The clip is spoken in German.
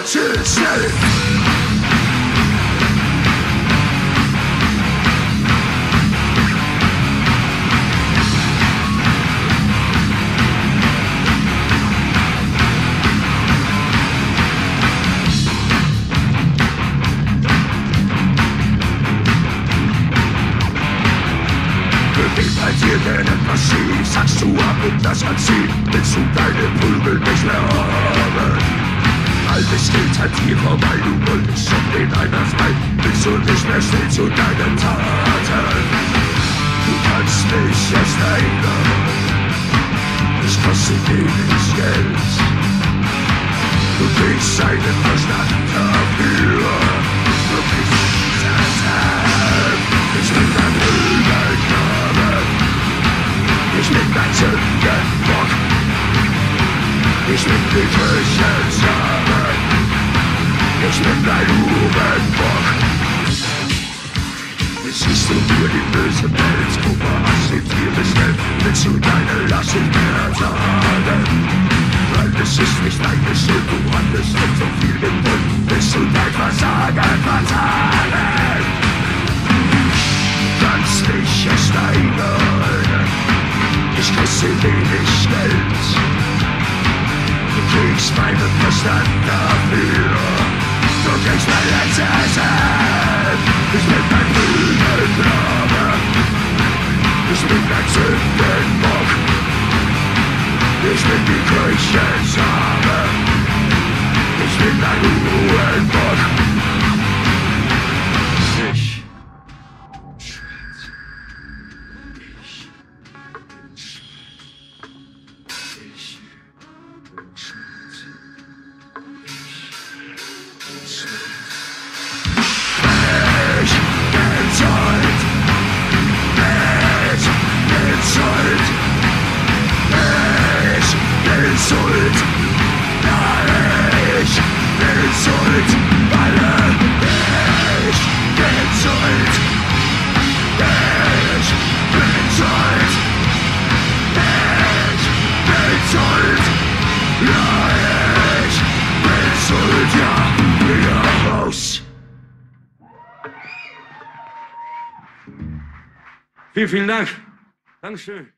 zu schnell. Als ihr denn etwas schief, sagst du ab und das man sieht, willst du deine Prügel nicht mehr haben. Alles geht an dir vorbei, du wolltest schon den einer frei, willst du nicht mehr stehen zu deinen Taten. Du kannst mich erst erinnern, es kostet wenig Geld. Du kriegst einen Verstand dafür, du kriegst Satan. Ich bin dein Prügelknabe, ich bin dein Sündenbock, ich bin die Kirchensame, ich bin dein Hurenbock. Jetzt siehst du nur die böse Welt, Gruppe hast sie dir bestellt, willst du deine Last nicht mehr tragen? Weil es ist nicht deine Schuld, du hattest nicht so viel Geduld, willst du dein Versagen vertagen? Kannst dich ersteigern, ich koste wenig Geld. Du kriegst meinen Verstand dafür, du kriegst mein letztes Hemd. Ich bin dein Prügelknabe, ich bin dein Sündenbock, ich bin die Kirchensame, ich bin dein Hurenbock. Vielen Dank. Dankeschön.